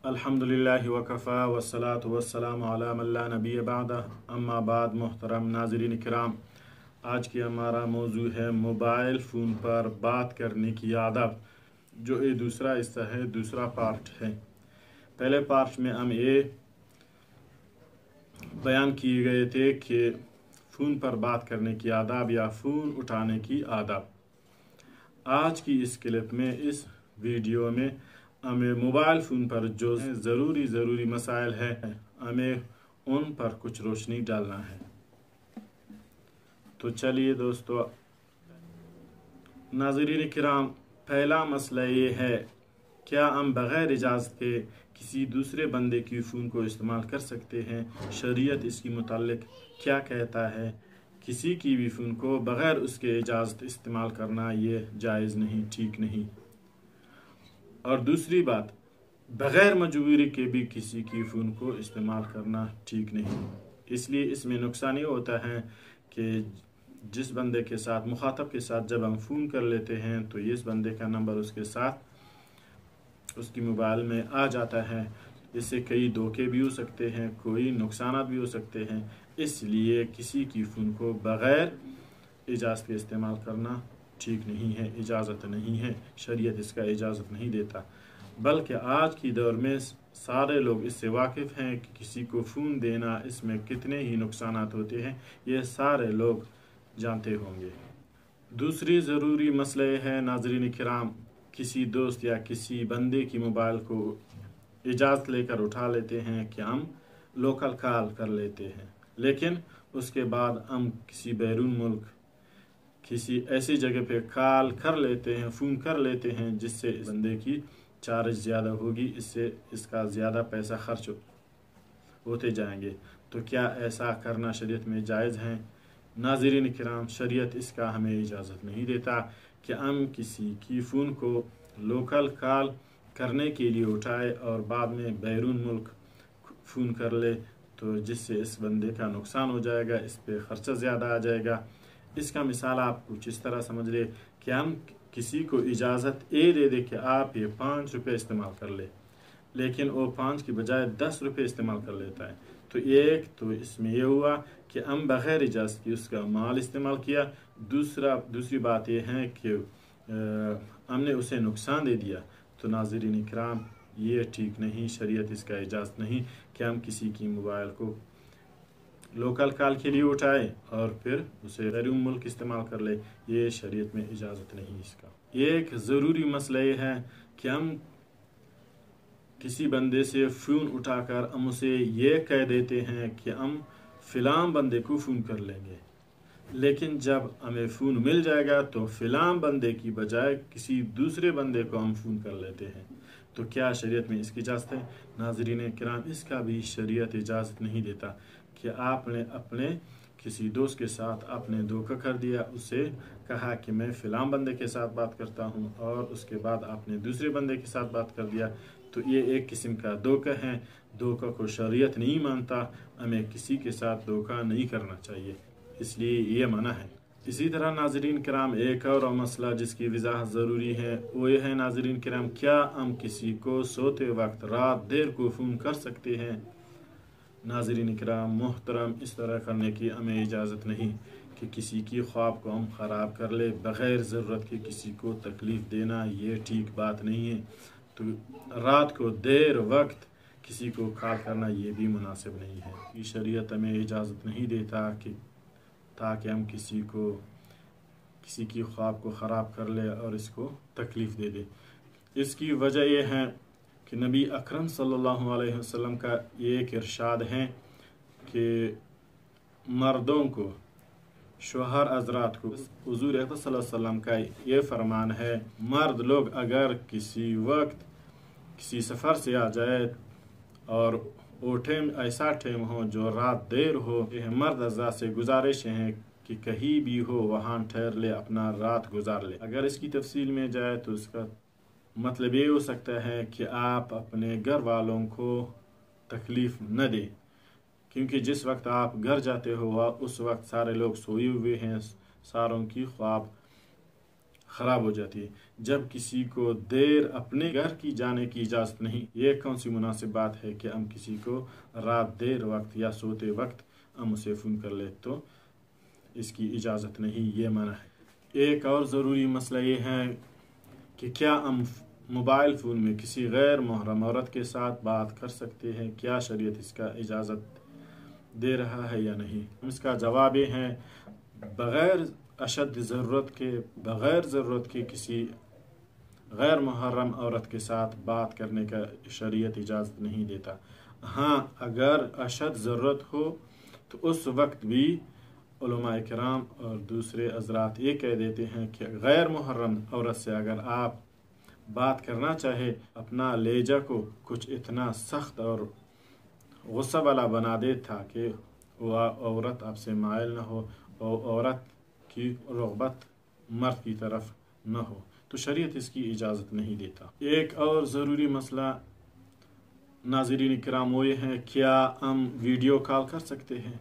अल्हम्दुलिल्लाहि वकफ़ा वस्सलातु वस्सलामु अला मन ला नबी बअदह अम्मा बाद। मोहतरम नाज़रीन किराम, आज की हमारा मौजू है मोबाइल फ़ोन पर बात करने की आदत, जो ये दूसरा हिस्सा है, दूसरा पार्ट है। पहले पार्ट में हम ये बयान किए गए थे कि फ़ोन पर बात करने की आदाब या फ़ोन उठाने की आदाब। आज की इस क्लिप में, इस वीडियो में हमें मोबाइल फ़ोन पर जो ज़रूरी मसाइल है, हमें उन पर कुछ रोशनी डालना है। तो चलिए दोस्तों नाज़रीन किराम, पहला मसला ये है, क्या हम बग़ैर इजाज़त के किसी दूसरे बंदे की फ़ोन को इस्तेमाल कर सकते हैं? शरीयत इसकी मुतालिक क्या कहता है? किसी की भी फ़ोन को बग़ैर उसके इजाज़त इस्तेमाल करना ये जायज़ नहीं, ठीक नहीं। और दूसरी बात, बग़ैर मजबूरी के भी किसी की फ़ोन को इस्तेमाल करना ठीक नहीं। इसलिए इसमें नुकसान ये होता है कि जिस बंदे के साथ, मुखातब के साथ जब हम फ़ोन कर लेते हैं तो इस बंदे का नंबर उसके साथ उसकी मोबाइल में आ जाता है। इससे कई धोखे भी हो सकते हैं, कोई नुकसान भी हो सकते हैं। इसलिए किसी की फ़ोन को बग़ैर इजाज़त के इस्तेमाल करना ठीक नहीं है, इजाज़त नहीं है, शरीयत इसका इजाज़त नहीं देता। बल्कि आज की दौर में सारे लोग इससे वाकिफ़ हैं कि किसी को फ़ोन देना, इसमें कितने ही नुकसानात होते हैं, ये सारे लोग जानते होंगे। दूसरी ज़रूरी मसला है नाज़रीन किराम, किसी दोस्त या किसी बंदे की मोबाइल को इजाज़त लेकर उठा लेते हैं कि हम लोकल कॉल कर लेते हैं, लेकिन उसके बाद हम किसी बैरून मुल्क, किसी ऐसी जगह पे कॉल कर लेते हैं, फ़ोन कर लेते हैं, जिससे इस बंदे की चार्ज ज़्यादा होगी, इससे इसका ज़्यादा पैसा खर्च होते जाएंगे। तो क्या ऐसा करना शरीयत में जायज़ है? नाज़रीन किराम, शरीयत इसका हमें इजाज़त नहीं देता कि हम किसी की फ़ोन को लोकल कॉल करने के लिए उठाए और बाद में बैरून मुल्क फ़ोन कर ले, तो जिससे इस बंदे का नुकसान हो जाएगा, इस पर ख़र्चा ज़्यादा आ जाएगा। इसका मिसाल आप कुछ इस तरह समझ ले कि हम किसी को इजाज़त ये दे दे कि आप ये 5 रुपये इस्तेमाल कर ले, लेकिन वो 5 की बजाय 10 रुपये इस्तेमाल कर लेता है। तो इसमें यह हुआ कि हम बग़ैर इजाज़त की उसका माल इस्तेमाल किया। दूसरी बात यह है कि हमने उसे नुकसान दे दिया। तो नाज़रीन इकराम, ये ठीक नहीं, शरीयत इसका इजाज़त नहीं कि हम किसी की मोबाइल को लोकल कॉल के लिए उठाए और फिर उसे बैरून मुल्क इस्तेमाल कर ले। ये शरीयत में इजाज़त नहीं इसका। एक ज़रूरी मसला ये है कि हम किसी बंदे से फ़ोन उठाकर हम उसे ये कह देते हैं कि हम फ़िलां बंदे को फ़ोन कर लेंगे, लेकिन जब हमें फ़ोन मिल जाएगा तो फ़िलां बंदे की बजाय किसी दूसरे बंदे को हम फ़ोन कर लेते हैं। तो क्या शरीयत में इसकी इजाज़त है? नाज़रीन किराम, इसका भी शरीयत इजाज़त नहीं देता कि आपने अपने किसी दोस्त के साथ आपने धोखा कर दिया, उससे कहा कि मैं फ़िलां बंदे के साथ बात करता हूं, और उसके बाद आपने दूसरे बंदे के साथ बात कर दिया। तो ये एक किस्म का धोखा है। धोखा को शरीयत नहीं मानता, हमें किसी के साथ धोखा नहीं करना चाहिए, इसलिए ये मना है। इसी तरह नाज़रीन किराम, एक और मसला जिसकी वज़ाहत ज़रूरी है वो ये है नाज़रीन किराम, क्या हम किसी को सोते वक्त रात देर को फ़ोन कर सकते हैं? नाज़रीन किराम मोहतरम, इस तरह करने की हमें इजाज़त नहीं कि किसी की ख्वाब को हम ख़राब कर ले। बग़ैर ज़रूरत के किसी को तकलीफ़ देना ये ठीक बात नहीं है। तो रात को देर वक्त किसी को कॉल करना ये भी मुनासिब नहीं है। ये शरीयत हमें इजाज़त नहीं देता कि ताकि हम किसी की ख्वाब को ख़राब कर ले और इसको तकलीफ़ दे दे। इसकी वजह यह है कि नबी अकरम सल्लल्लाहु अलैहि वसल्लम का एक इरशाद है कि मर्दों को, शोहर हज़रात को, हुज़ूर अक़रम सल्लल्लाहु अलैहि वसल्लम का ये फरमान है, मर्द लोग अगर किसी वक्त किसी सफ़र से आ जाए और वो टाइम ऐसा टाइम हो जो रात देर हो, मर्द हज़रात से गुजारिश है कि कहीं भी हो वहाँ ठहर ले, अपना रात गुजार ले। अगर इसकी तफसील में जाए तो इसका मतलब ये हो सकता है कि आप अपने घर वालों को तकलीफ़ न दें, क्योंकि जिस वक्त आप घर जाते हो उस वक्त सारे लोग सोए हुए हैं, सारों की ख्वाब خراب ہو جاتی ہے۔ جب کسی کو دیر اپنے گھر کی جانے کی اجازت نہیں، یہ کون سی مناسب بات ہے کہ ہم کسی کو رات دیر وقت یا سوتے وقت ہم اسے فون کر لیں، تو اس کی اجازت نہیں، یہ منع ہے۔ ایک اور ضروری مسئلہ یہ ہے کہ کیا ہم موبائل فون میں کسی غیر محرم عورت کے ساتھ بات کر سکتے ہیں؟ کیا شریعت اس کا اجازت دے رہا ہے یا نہیں؟ اس کا جواب یہ ہے بغیر اشد ضرورت کے کسی غیر محرم عورت کے ساتھ بات کرنے کا شریعت اجازت نہیں دیتا۔ ہاں، اگر اشد ضرورت ہو تو اس وقت بھی علماء کرام اور دوسرے حضرات یہ کہہ دیتے ہیں کہ غیر محرم عورت سے اگر آپ بات کرنا چاہے، اپنا لہجہ کو کچھ اتنا سخت اور غصہ والا بنا دے تاکہ وہ عورت آپ سے مائل نہ ہو اور عورت کی رغبت مرد کی طرف نہ ہو، تو شریعت اس کی اجازت نہیں دیتا۔ ایک اور ضروری مسئلہ ناظرین کرام وہ یہ ہے، کیا ہم ویڈیو کال کر سکتے ہیں؟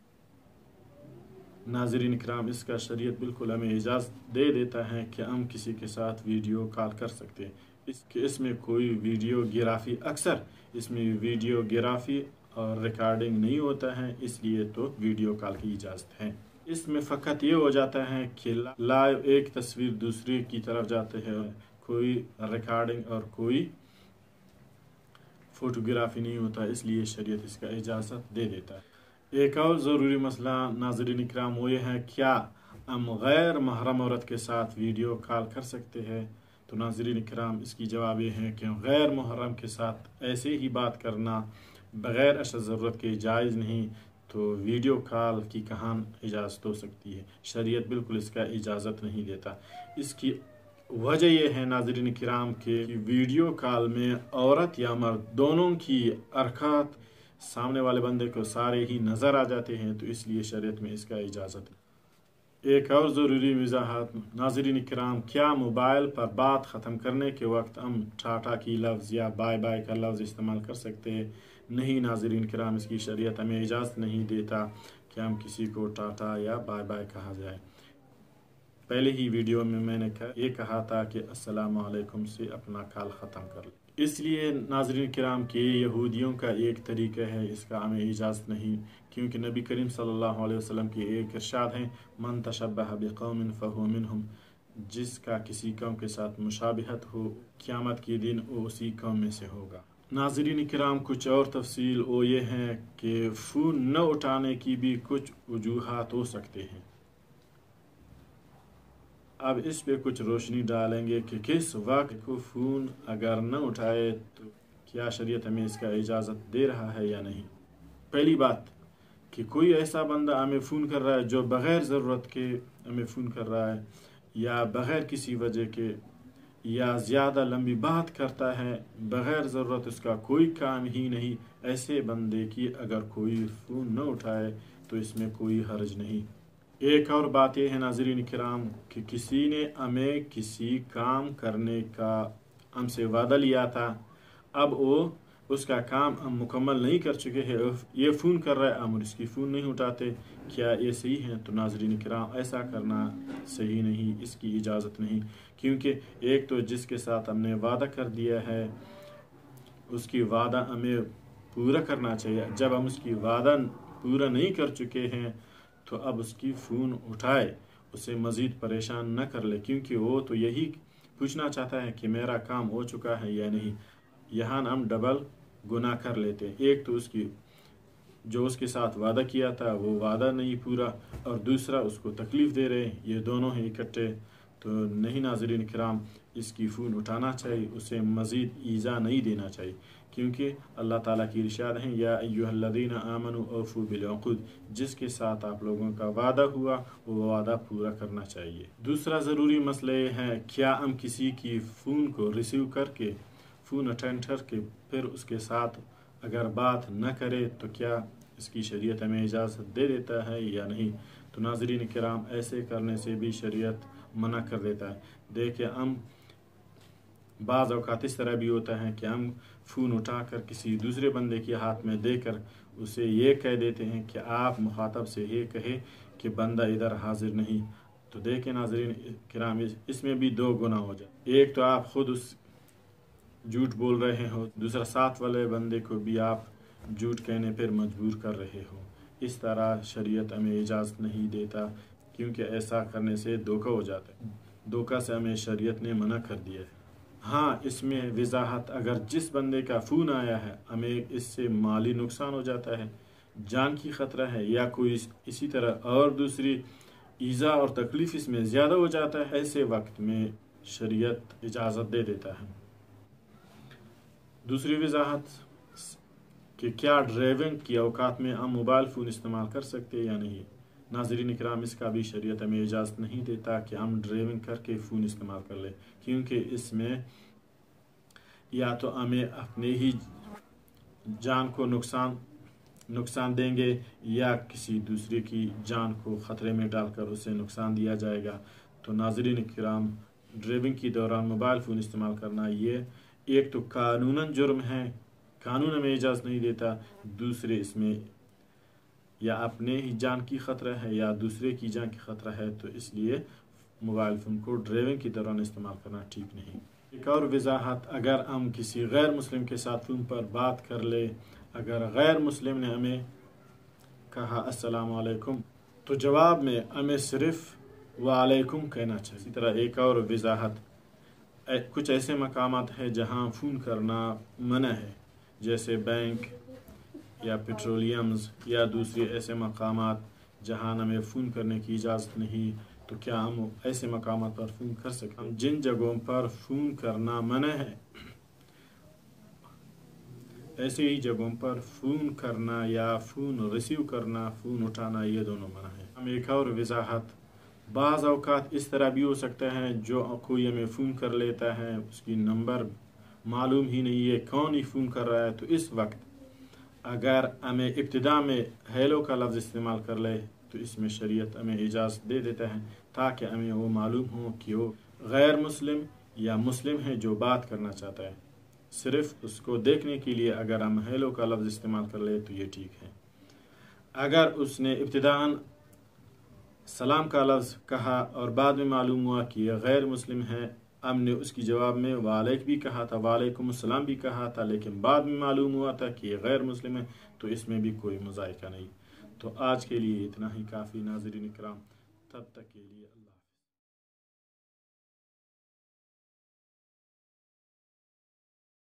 ناظرین کرام، اس کا شریعت بالکل ہمیں اجازت دے دیتا ہے کہ ہم کسی کے ساتھ ویڈیو کال کر سکتے ہیں۔ اس میں کوئی ویڈیو گرافی، اکثر اس میں ویڈیو گرافی اور ریکارڈنگ نہیں ہوتا ہے، اس لیے تو ویڈیو کال کی اجازت ہے۔ اس میں فقط یہ ہو جاتا ہے کہ لائیو ایک تصویر دوسری کی طرف جاتے ہیں، کوئی ریکارڈنگ اور کوئی فوٹوگرافی نہیں ہوتا، اس لیے شریعت اس کا اجازت دے دیتا ہے۔ ایک اور ضروری مسئلہ ناظرین اکرام وہ یہ ہے، کیا ہم غیر محرم عورت کے ساتھ ویڈیو کال کر سکتے ہیں؟ تو ناظرین اکرام، اس کی جواب یہ ہے کہ غیر محرم کے ساتھ ایسے ہی بات کرنا بغیر اشد ضرورت کے جائز نہیں، تو ویڈیو کال کی کہاں اجازت ہو سکتی ہے؟ شریعت بالکل اس کا اجازت نہیں دیتا۔ اس کی وجہ یہ ہے ناظرین کرام کہ ویڈیو کال میں عورت یا مرد دونوں کی حرکات سامنے والے بندے کو سارے ہی نظر آ جاتے ہیں، تو اس لیے شریعت میں اس کا اجازت ہے۔ ایک اور ضروری وضاحت ناظرین کرام، کیا موبائل پر بات ختم کرنے کے وقت ہم ٹاٹا کی لفظ یا بائے بائے کا لفظ استعمال کر سکتے ہیں؟ نہیں ناظرین کرام، اس کی شریعت ہمیں اجازت نہیں دیتا کہ ہم کسی کو ٹاٹا یا بائے بائے کہا جائے۔ پہلے ہی ویڈیو میں میں نے یہ کہا تھا کہ السلام علیکم سے اپنا کال ختم کر لیں۔ اس لیے ناظرین کرام کہ یہودیوں کا ایک طریقہ ہے، اس کا ہمیں اجازت نہیں، کیونکہ نبی کریم صلی اللہ علیہ وسلم کی ایک ارشاد ہے، من تشبہ بقوم فہو منہم، جس کا کسی قوم کے ساتھ مشابہت ہو قیامت کے دن وہ اسی قوم میں سے ہوگا۔ ناظرین کرام، کچھ اور تفصیل وہ یہ ہے کہ فون نہ اٹھانے کی بھی کچھ وجوہات ہو سکتے ہیں۔ اب اس پہ کچھ روشنی ڈالیں گے کہ کس وقت کو فون اگر نہ اٹھائے تو کیا شریعت ہمیں اس کا اجازت دے رہا ہے یا نہیں۔ پہلی بات کہ کوئی ایسا بندہ ہمیں فون کر رہا ہے جو بغیر ضرورت کے ہمیں فون کر رہا ہے، یا بغیر کسی وجہ کے، یا زیادہ لمبی بات کرتا ہے بغیر ضرورت، اس کا کوئی کام ہی نہیں، ایسے بندے کی اگر کوئی فون نہ اٹھائے تو اس میں کوئی حرج نہیں۔ ایک اور بات یہ ہے ناظرین کرام کہ کسی نے ہمیں کسی کام کرنے کا ہم سے وعدہ لیا تھا، اب وہ اس کا کام ہم مکمل نہیں کر چکے ہیں، یہ فون کر رہا ہے، ہم اس کی فون نہیں اٹھاتے، کیا یہ صحیح ہے؟ تو ناظرین کرام، ایسا کرنا صحیح نہیں، اس کی اجازت نہیں، کیونکہ ایک تو جس کے ساتھ ہم نے وعدہ کر دیا ہے اس کی وعدہ ہمیں پورا کرنا چاہیے۔ جب ہم اس کی وعدہ پورا نہیں کر چکے ہیں تو اب اس کی فون اٹھائے، اسے مزید پریشان نہ کر لے، کیونکہ وہ تو یہی پوچھنا چاہتا ہے کہ میرا کام ہو چکا ہے یا نہیں۔ یہاں ہم ڈبل گناہ کر لیتے ہیں، ایک تو اس کی جو اس کے ساتھ وعدہ کیا تھا وہ وعدہ نہیں پورا، اور دوسرا اس کو تکلیف دے رہے ہیں، یہ دونوں ہی اکٹھے تو نہیں۔ ناظرین کرام، اس کی فون اٹھانا چاہیے، اسے مزید ایذا نہیں دینا چاہیے، کیونکہ اللہ تعالیٰ کی ارشاد ہے، یا ایھا الذین آمنوا اوفوا بالعقود، جس کے ساتھ آپ لوگوں کا وعدہ ہوا وہ وعدہ پورا کرنا چاہیے۔ دوسرا ضروری مسئلہ یہ ہے، کیا ہم کسی کی فون کو ریسیو کر کے، فون اٹینڈ کر کے پھر اس کے ساتھ اگر بات نہ کرے تو کیا اس کی شریعت ہمیں اجازت دے دیتا ہے یا نہیں؟ تو ناظرین کرام، ایسے کرنے سے بھی شریعت منع کر دیتا ہے۔ دیکھیں، ہم بعض اوقات اس طرح بھی ہوتا ہے کہ ہم فون اٹھا کر کسی دوسرے بندے کے ہاتھ میں دے کر اسے یہ کہہ دیتے ہیں کہ آپ مخاطب سے یہ کہے کہ بندہ ادھر حاضر نہیں، تو تو دیکھیں ناظرین کرام اس میں بھی 2 گناہ ہو جائے. ایک تو آپ خود اس جھوٹ بول رہے ہو، دوسرا ساتھ والے بندے کو بھی آپ جھوٹ کہنے پر مجبور کر رہے ہو. اس طرح شریعت ہمیں اجازت نہیں دیتا، کیونکہ ایسا کرنے سے دھوکہ ہو جاتا ہے. دھوکہ سے ہمیں شریعت نے منع کر دیا ہے. ہاں اس میں وضاحت، اگر جس بندے کا فون آیا ہے ہمیں اس سے مالی نقصان ہو جاتا ہے، جان کی خطرہ ہے، یا کوئی اسی طرح اور دوسری ایذا اور تکلیف اس میں زیادہ ہو جاتا ہے، ایسے وقت میں شریعت اجازت دے دیتا ہے. دوسری وضاحت کہ کیا ڈرائیونگ کی اوقات میں ہم موبائل فون استعمال کر سکتے یا نہیں. ناظرین اکرام اس کا بھی شریعت ہمیں اجازت نہیں دیتا کہ ہم ڈرائیونگ کر کے فون استعمال کر لیں، کیونکہ اس میں یا تو ہمیں اپنے ہی جان کو نقصان دیں گے، یا کسی دوسرے کی جان کو خطرے میں ڈال کر اسے نقصان دیا جائے گا. تو ناظرین کرام ڈرائیونگ کے دوران موبائل فون استعمال کرنا یہ ایک تو قانوناً جرم ہے، قانون ہمیں اجازت نہیں دیتا. دوسرے اس میں یا اپنے ہی جان کی خطرہ ہے یا دوسرے کی جان کی خطرہ ہے، تو اس لیے موبائل فون کو ڈرائیونگ کے دوران استعمال کرنا ٹھیک نہیں. ایک اور وضاحت، اگر ہم کسی غیر مسلم کے ساتھ فون پر بات کر لیں، اگر غیر مسلم نے ہمیں کہا السلام علیکم تو جواب میں ہمیں صرف وعلیکم کہنا چاہیے. اسی طرح ایک اور وضاحت، کچھ ایسے مقامات ہیں جہاں فون کرنا منع ہے، جیسے بینک یا پیٹرولیمز یا دوسرے ایسے مقامات جہاں ہمیں فون کرنے کی اجازت نہیں. تو کیا ہم ایسے مقامات پر فون کر سکتے ہیں؟ جن جگہوں پر فون کرنا منع ہے ایسے ہی جگہوں پر فون کرنا یا فون ریسیو کرنا، فون اٹھانا، یہ دونوں منع ہے. ہم ایک اور وضاحت، بعض اوقات اس طرح بھی ہو سکتا ہے جو کوئی ہمیں فون کر لیتا ہے، اس کی نمبر معلوم ہی نہیں ہے، کون ہی فون کر رہا ہے. تو اس وقت اگر ہمیں ابتدا میں ہیلو کا لفظ استعمال کر لے تو اس میں شریعت ہمیں اجازت دے دیتا ہے، تاکہ ہمیں وہ معلوم ہو کہ وہ غیر مسلم یا مسلم ہے جو بات کرنا چاہتا ہے. صرف اس کو دیکھنے کے لیے اگر ہم ہیلو کا لفظ استعمال کر لیں تو یہ ٹھیک ہے. اگر اس نے ابتداً سلام کا لفظ کہا اور بعد میں معلوم ہوا کہ یہ غیر مسلم ہے، ہم نے اس کی جواب میں وعلیک بھی کہا تھا، وعلیکم السلام بھی کہا تھا، لیکن بعد میں معلوم ہوا تھا کہ یہ غیر مسلم ہے، تو اس میں بھی کوئی مذائقہ نہیں. تو آج کے لیے اتنا ہی کافی ناظرین کرام، تب تک کے لیے اللہ